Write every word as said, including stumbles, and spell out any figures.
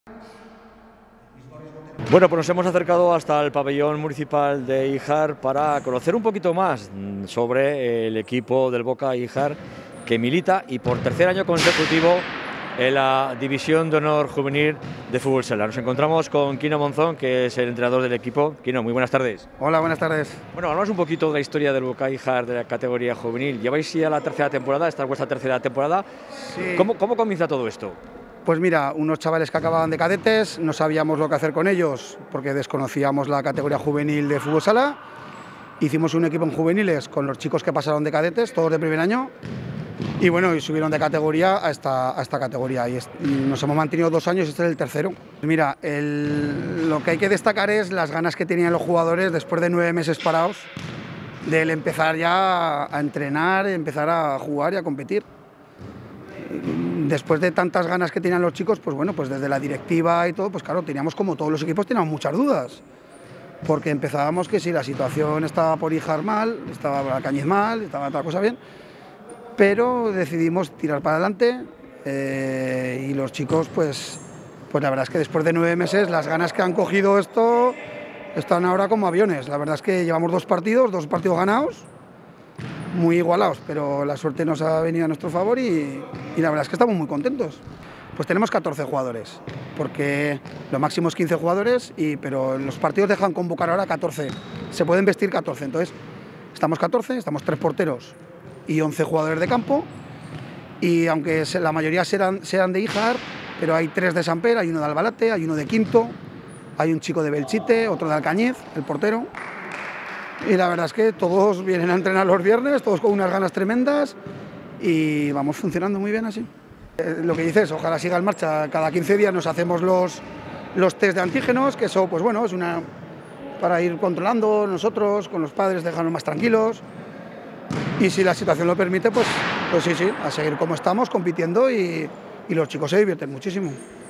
Bueno, pues nos hemos acercado hasta el pabellón municipal de Híjar para conocer un poquito más sobre el equipo del Boca Híjar, que milita y por tercer año consecutivo en la División de Honor Juvenil de Fútbol Sala. Nos encontramos con Quino Monzón, que es el entrenador del equipo. Quino, muy buenas tardes. Hola, buenas tardes. Bueno, hablamos un poquito de la historia del Boca Híjar de la categoría juvenil. Lleváis ya la tercera temporada, esta es vuestra tercera temporada. Sí. ¿Cómo, cómo comienza todo esto? Pues mira, unos chavales que acababan de cadetes, no sabíamos lo que hacer con ellos porque desconocíamos la categoría juvenil de fútbol sala. Hicimos un equipo en juveniles con los chicos que pasaron de cadetes, todos de primer año, y bueno, y subieron de categoría a esta, a esta categoría y, es, y nos hemos mantenido dos años, este es el tercero. Mira, el, lo que hay que destacar es las ganas que tenían los jugadores después de nueve meses parados, de empezar ya a entrenar, empezar a jugar y a competir. Después de tantas ganas que tenían los chicos, pues bueno, pues desde la directiva y todo, pues claro, teníamos, como todos los equipos, teníamos muchas dudas. Porque empezábamos que si la situación estaba por Híjar mal, estaba la Cañiz mal, estaba otra cosa bien, pero decidimos tirar para adelante eh, y los chicos, pues, pues la verdad es que después de nueve meses, las ganas que han cogido esto están ahora como aviones. La verdad es que llevamos dos partidos, dos partidos ganados, muy igualados, pero la suerte nos ha venido a nuestro favor y, y la verdad es que estamos muy contentos. Pues tenemos catorce jugadores, porque lo máximo es quince jugadores, y, pero los partidos dejan convocar ahora catorce, se pueden vestir catorce, entonces estamos catorce, estamos tres porteros y once jugadores de campo, y aunque la mayoría sean, sean de Híjar, pero hay tres de Samper, hay uno de Albalate, hay uno de Quinto, hay un chico de Belchite, otro de Alcañiz, el portero. Y la verdad es que todos vienen a entrenar los viernes, todos con unas ganas tremendas y vamos funcionando muy bien así. Eh, lo que dices, ojalá siga en marcha. Cada quince días nos hacemos los, los test de antígenos, que eso, pues bueno, es una para ir controlando nosotros, con los padres, dejarnos más tranquilos. Y si la situación lo permite, pues, pues sí, sí, a seguir como estamos, compitiendo y, y los chicos se divierten muchísimo.